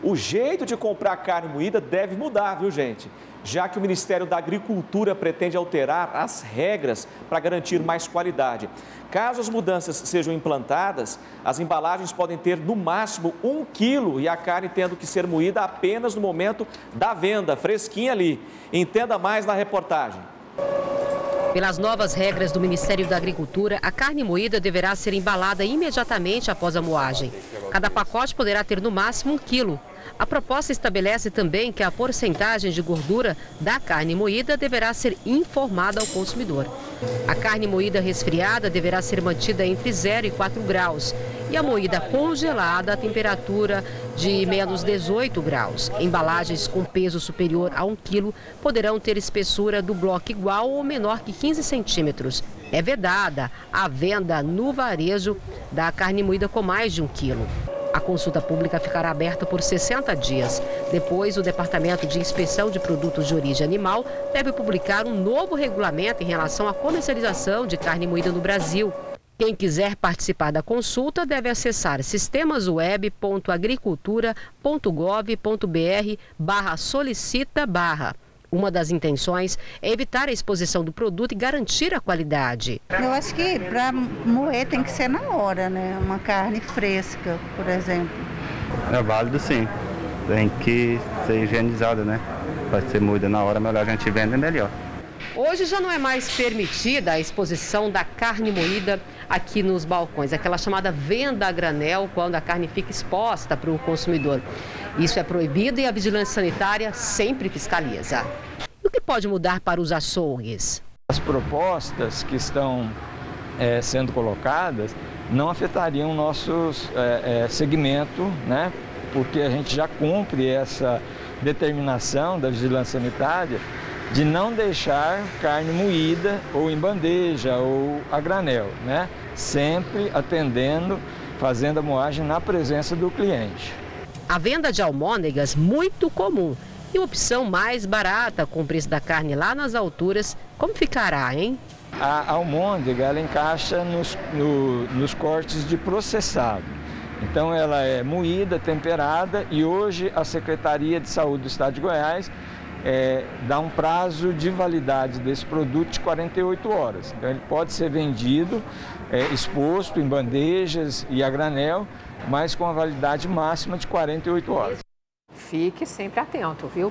O jeito de comprar carne moída deve mudar, viu, gente? Já que o Ministério da Agricultura pretende alterar as regras para garantir mais qualidade. Caso as mudanças sejam implantadas, as embalagens podem ter no máximo 1 quilo e a carne tendo que ser moída apenas no momento da venda, fresquinha ali. Entenda mais na reportagem. Pelas novas regras do Ministério da Agricultura, a carne moída deverá ser embalada imediatamente após a moagem. Cada pacote poderá ter no máximo 1 quilo. A proposta estabelece também que a porcentagem de gordura da carne moída deverá ser informada ao consumidor. A carne moída resfriada deverá ser mantida entre 0 e 4 graus e a moída congelada a temperatura de menos 18 graus. Embalagens com peso superior a 1 quilo poderão ter espessura do bloco igual ou menor que 15 centímetros. É vedada a venda no varejo da carne moída com mais de 1 quilo. A consulta pública ficará aberta por 60 dias. Depois, o Departamento de Inspeção de Produtos de Origem Animal deve publicar um novo regulamento em relação à comercialização de carne moída no Brasil. Quem quiser participar da consulta deve acessar sistemasweb.agricultura.gov.br/solicita/. Uma das intenções é evitar a exposição do produto e garantir a qualidade. Eu acho que para moer tem que ser na hora, né? Uma carne fresca, por exemplo. É válido, sim. Tem que ser higienizada, né? Para ser moída na hora, melhor a gente vende, melhor. Hoje já não é mais permitida a exposição da carne moída aqui nos balcões, aquela chamada venda a granel, quando a carne fica exposta para o consumidor. Isso é proibido e a vigilância sanitária sempre fiscaliza. E o que pode mudar para os açougues? As propostas que estão sendo colocadas não afetariam o nosso segmento, né? Porque a gente já cumpre essa determinação da vigilância sanitária de não deixar carne moída ou em bandeja ou a granel, né? Sempre atendendo, fazendo a moagem na presença do cliente. A venda de almôndegas, muito comum. E uma opção mais barata, com o preço da carne lá nas alturas, como ficará, hein? A almôndega, ela encaixa nos cortes de processado. Então ela é moída, temperada e hoje a Secretaria de Saúde do Estado de Goiás dá um prazo de validade desse produto de 48 horas. Então ele pode ser vendido, exposto em bandejas e a granel, mas com a validade máxima de 48 horas. Fique sempre atento, viu?